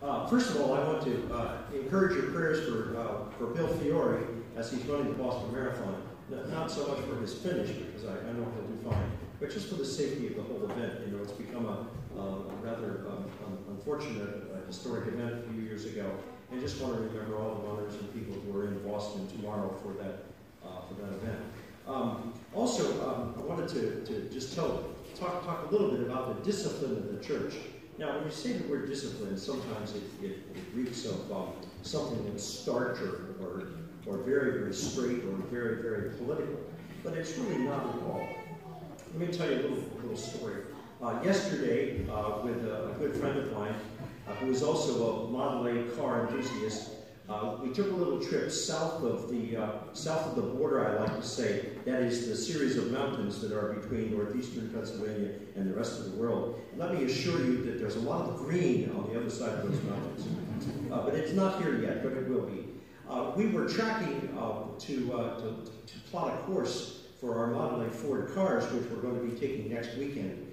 First of all, I want to encourage your prayers for Bill Fiore as he's running the Boston Marathon. Not so much for his finish, because I know he'll do fine, but just for the safety of the whole event. You know, it's become a rather unfortunate historic event a few years ago. And just want to remember all the runners and people who are in Boston tomorrow for that event. Also, I wanted to just talk a little bit about the discipline of the church. Now, when you say the word discipline, sometimes it reeks of something that's starch or very, very straight or very, very political. But it's really not at all. Let me tell you a little story. Yesterday, with a good friend of mine, who is also a Model A car enthusiast, we took a little trip south of the border, I like to say. That is the series of mountains that are between northeastern Pennsylvania and the rest of the world. And let me assure you that there's a lot of green on the other side of those mountains. But it's not here yet, but it will be. We were tracking to plot a course for our Model A Ford cars, which we're going to be taking next weekend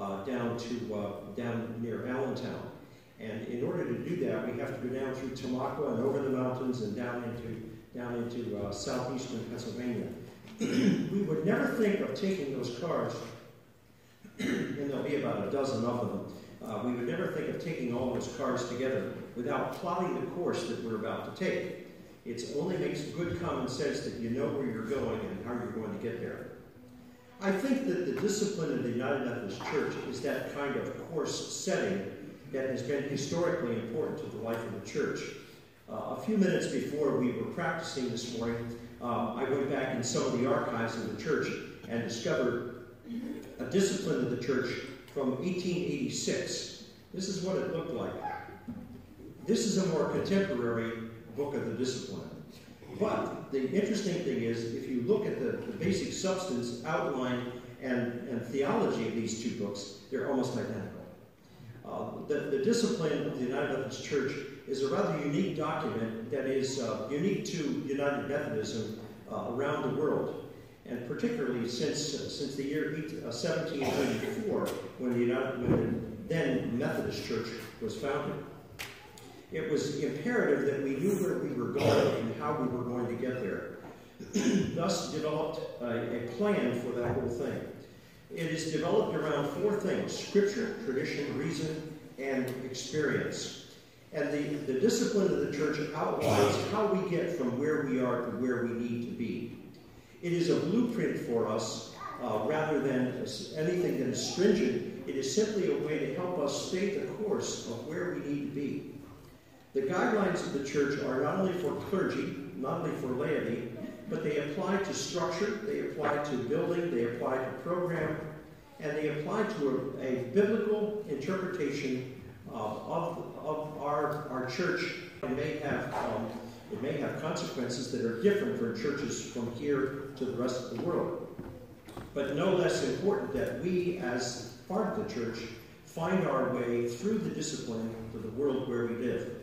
down near Allentown. And in order to do that, we have to go down through Tamaqua and over the mountains and down into southeastern Pennsylvania. We would never think of taking those cars, and there'll be about a dozen of them. We would never think of taking all those cars together without plotting the course that we're about to take. It only makes good common sense that you know where you're going and how you're going to get there. I think that the discipline of the United Methodist Church is that kind of course setting that has been historically important to the life of the church. A few minutes before we were practicing this morning, I went back in some of the archives of the church and discovered a discipline of the church from 1886. This is what it looked like. This is a more contemporary book of the discipline. But the interesting thing is, if you look at the basic substance, outline, and theology of these two books, they're almost identical. The discipline of the United Methodist Church is a rather unique document that is unique to United Methodism around the world, and particularly since the year 1784, when the then Methodist Church was founded. It was imperative that we knew where we were going and how we were going to get there. Thus developed a plan for that whole thing. It is developed around four things: Scripture, tradition, reason, and experience. And the discipline of the church outlines how we get from where we are to where we need to be. It is a blueprint for us rather than anything that is stringent. It is simply a way to help us state the course of where we need to be. The guidelines of the church are not only for clergy, not only for laity, but they apply to structure, they apply to building, they apply to program, and they apply to a biblical interpretation of our church. It may have consequences that are different for churches from here to the rest of the world. But no less important that we, as part of the church, find our way through the discipline to the world where we live.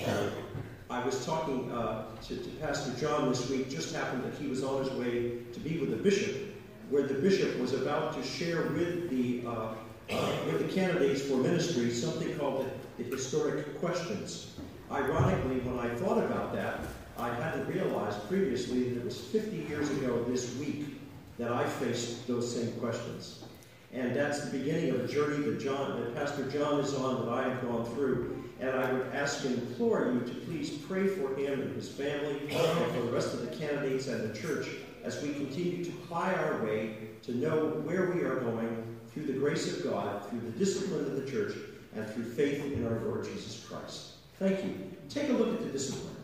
I was talking to Pastor John this week. Just happened that he was on his way to be with the bishop, where the bishop was about to share with the candidates for ministry something called the historic questions. Ironically, when I thought about that, I hadn't realized previously that it was 50 years ago this week that I faced those same questions. And that's the beginning of a journey that Pastor John is on, that I have gone through. And I would ask and implore you to please pray for him and his family and for the rest of the candidates and the church as we continue to ply our way to know where we are going through the grace of God, through the discipline of the church, and through faith in our Lord Jesus Christ. Thank you. Take a look at the discipline.